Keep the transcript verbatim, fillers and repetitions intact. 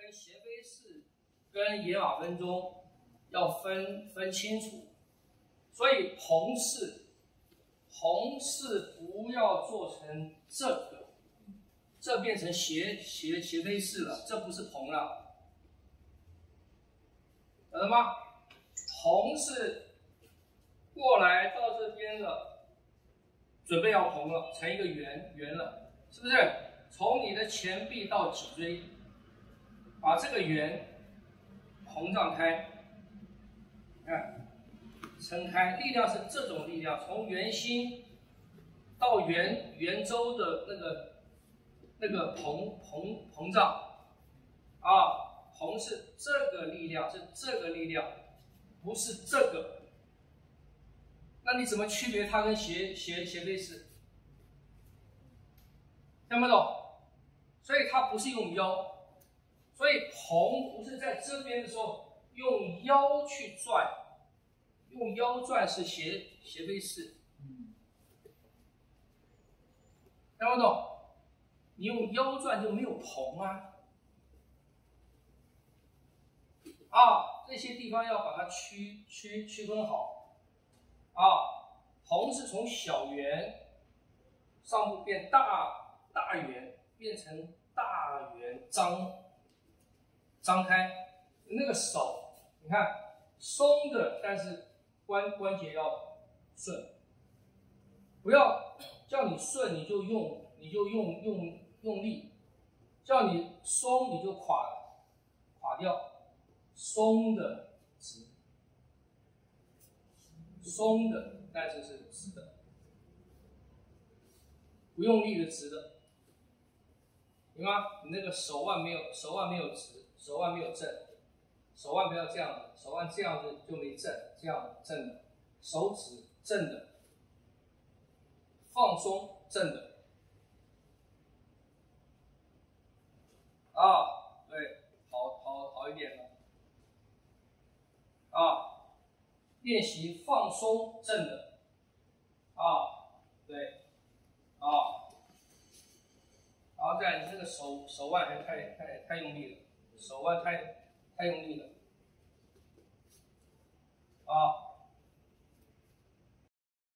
跟斜飞式跟野马分鬃要分分清楚。所以红式，红式不要做成这个，这变成斜斜斜飞式了，这不是蓬了，懂了吗？红是过来到这边了，准备要蓬了，成一个圆圆了，是不是？从你的前臂到脊椎，把这个圆膨胀开，看，撑开，力量是这种力量，从圆心到圆圆周的那个那个膨膨膨胀，啊，膨是这个力量，是这个力量，不是这个。那你怎么区别它跟斜斜斜飞式？听不懂？所以它不是用腰，所以膨不是在这边的时候用腰去转，用腰转是斜斜飞式。听不懂？你用腰转就没有膨啊！啊，这些地方要把它区区区分好。啊，膨是从小圆上部变大大圆，变成大圆张张开。那个手，你看松的，但是关关节要顺，不要叫你顺你就用你就用用用力，叫你松你就垮垮掉，松的直。松的，但是是直的，不用力的直的，明白吗？你那个手腕没有手腕没有直，手腕没有正，手腕不要这样子，手腕这样子就没正，这样正的，手指正的，放松正的，啊，对，好好好一点了，啊。练习放松正的，啊，对，啊，然后再你这个手手腕还太太太用力了，手腕太太用力了，啊。